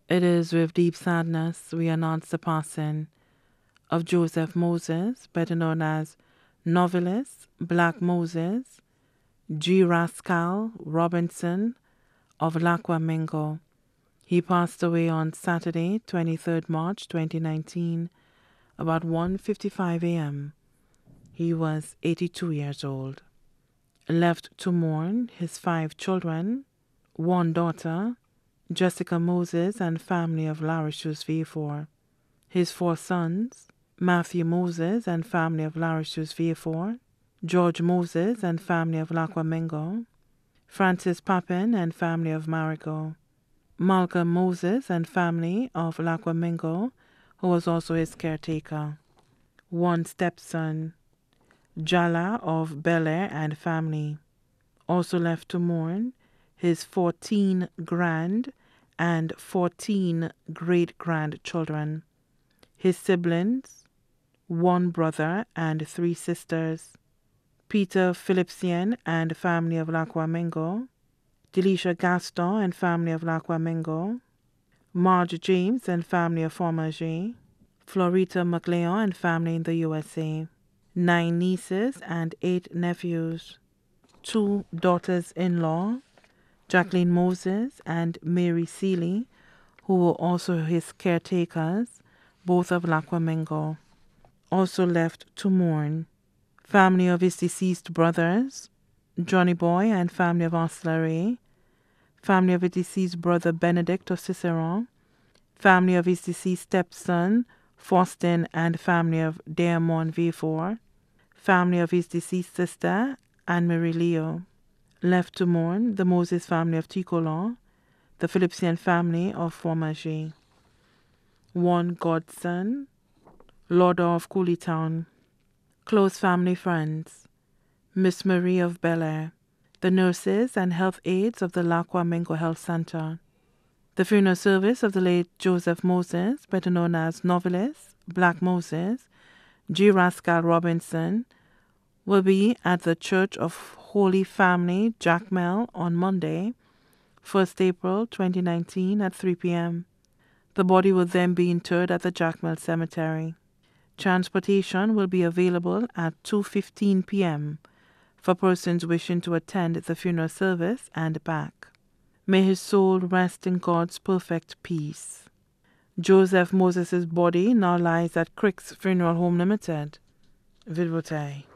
It is with deep sadness we announce the passing of Joseph Moses, better known as novelist Black Moses G. Rascal Robinson of Lacqua Mingo. He passed away on Saturday, 23rd March 2019, about 1:55 a.m. He was 82 years old. Left to mourn his 5 children, 1 daughter, Jessica Moses and family of Larishus V4. His 4 sons, Matthew Moses and family of Larishus V4, George Moses and family of Lacqua Mingo, Francis Papin and family of Marigo, Malcolm Moses and family of Lacqua Mingo, who was also his caretaker. 1 stepson, Jala of Bel Air and family. Also left to mourn his 14 grand and 14 great-grandchildren. His siblings, 1 brother and 3 sisters. Peter Philipsian and family of Lacqua Mingo, Delisha Gaston and family of Lacqua Mingo, Marge James and family of Formager, Florita McLeod and family in the USA, 9 nieces and 8 nephews, 2 daughters-in-law, Jacqueline Moses and Mary Seeley, who were also his caretakers, both of Lacqua Mingo. Also left to mourn family of his deceased brothers, Johnny Boy and family of Osleray, family of his deceased brother Benedict of Ciceron, family of his deceased stepson Faustin and family of Diamond V4, family of his deceased sister Anne-Marie Leo. Left to mourn the Moses family of Ticolon, the Philipsian family of Formager. 1 godson, Lord of Cooleytown. Close family friends, Miss Marie of Bel Air, the nurses and health aides of the Lacqua Mingo Health Center. The funeral service of the late Joseph Moses, better known as novelist Black Moses, G. Rascal Robinson, will be at the Church of Holy Family, Jacmel, on Monday, 1st April 2019 at 3 p.m. The body will then be interred at the Jacmel Cemetery. Transportation will be available at 2:15 p.m. for persons wishing to attend the funeral service and back. May his soul rest in God's perfect peace. Joseph Moses' body now lies at Crick's Funeral Home Limited, Villevotai.